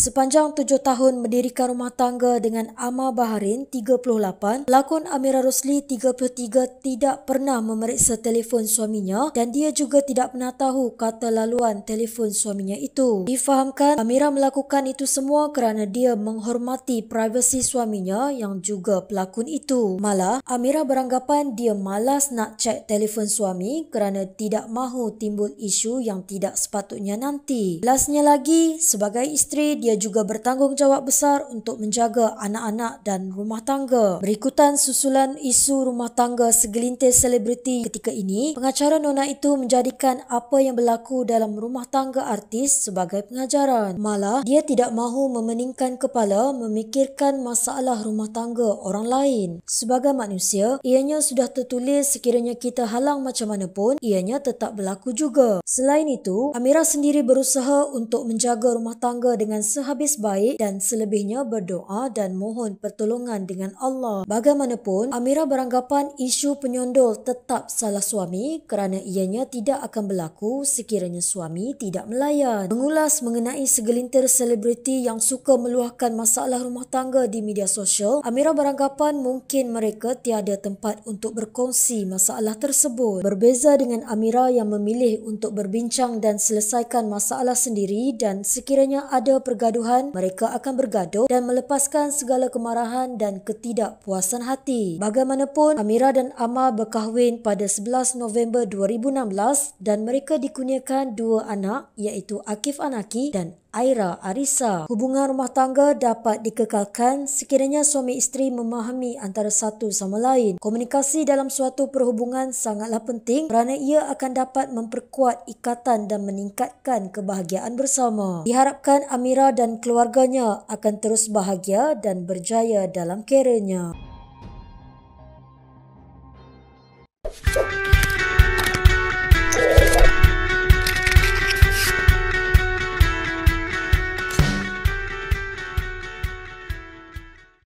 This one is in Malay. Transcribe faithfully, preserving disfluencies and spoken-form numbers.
Sepanjang tujuh tahun mendirikan rumah tangga dengan Amar Baharin, tiga puluh lapan, pelakon Amirah Rosli, tiga puluh tiga, tidak pernah memeriksa telefon suaminya dan dia juga tidak pernah tahu kata laluan telefon suaminya itu. Difahamkan, Amirah melakukan itu semua kerana dia menghormati privasi suaminya yang juga pelakon itu. Malah, Amirah beranggapan dia malas nak cek telefon suami kerana tidak mahu timbul isu yang tidak sepatutnya nanti. Lastnya lagi, sebagai isteri, dia juga bertanggungjawab besar untuk menjaga anak-anak dan rumah tangga. Berikutan susulan isu rumah tangga segelintir selebriti ketika ini, pengacara Nona itu menjadikan apa yang berlaku dalam rumah tangga artis sebagai pengajaran. Malah, dia tidak mahu memeningkan kepala memikirkan masalah rumah tangga orang lain. Sebagai manusia, ianya sudah tertulis sekiranya kita halang macam mana pun, ianya tetap berlaku juga. Selain itu, Amirah sendiri berusaha untuk menjaga rumah tangga dengan sehabis baik dan selebihnya berdoa dan mohon pertolongan dengan Allah. Bagaimanapun, Amirah beranggapan isu penyondol tetap salah suami kerana ianya tidak akan berlaku sekiranya suami tidak melayan. Mengulas mengenai segelintir selebriti yang suka meluahkan masalah rumah tangga di media sosial, Amirah beranggapan mungkin mereka tiada tempat untuk berkongsi masalah tersebut. Berbeza dengan Amirah yang memilih untuk berbincang dan selesaikan masalah sendiri, dan sekiranya ada pergaduhan, mereka akan bergaduh dan melepaskan segala kemarahan dan ketidakpuasan hati. Bagaimanapun, Amirah dan Amar berkahwin pada sebelas November dua ribu enam belas dan mereka dikurniakan dua anak iaitu Akif Anaki dan Aira Arissa. Hubungan rumah tangga dapat dikekalkan sekiranya suami isteri memahami antara satu sama lain. Komunikasi dalam suatu perhubungan sangatlah penting kerana ia akan dapat memperkuat ikatan dan meningkatkan kebahagiaan bersama. Diharapkan Amirah dan keluarganya akan terus bahagia dan berjaya dalam kerjanya.